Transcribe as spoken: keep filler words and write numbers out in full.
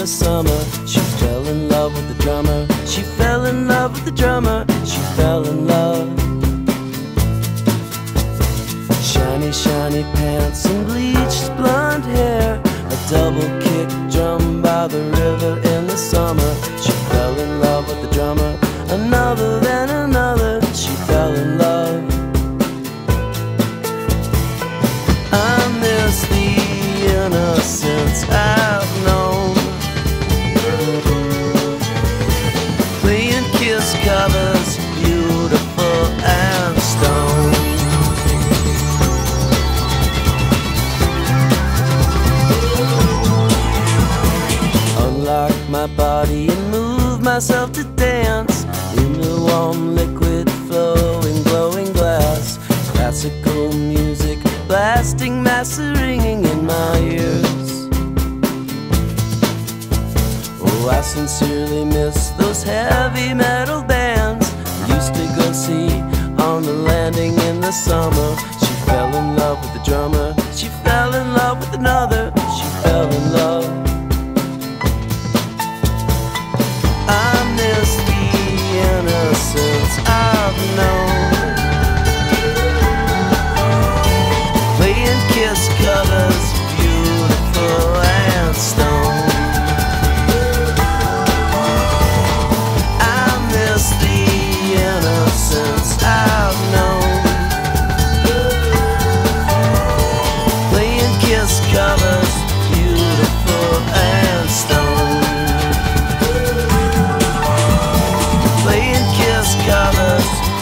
summer. She fell in love with the drummer. She fell in love with the drummer. She fell in love. Shiny, shiny pants and bleached blonde hair, a double kick drum by the river in the summer. She fell in love with the drummer. Another, then another, she fell in love. I miss the innocence I've known, playing Kiss covers, beautiful and stone. Unlock my body and move myself to dance in the warm liquid flowing glowing glass. Classical music blasting, master ringing in my ears. Oh, I sincerely miss those heavy metal bands I used to go see on the landing in the summer. She fell in love with the drummer. She fell in love with another. She fell in love. I miss the innocence I've known, playing Kiss covers, beautiful and stone. I miss the innocence I've known, playing Kiss covers, beautiful and stone. Playing Kiss covers,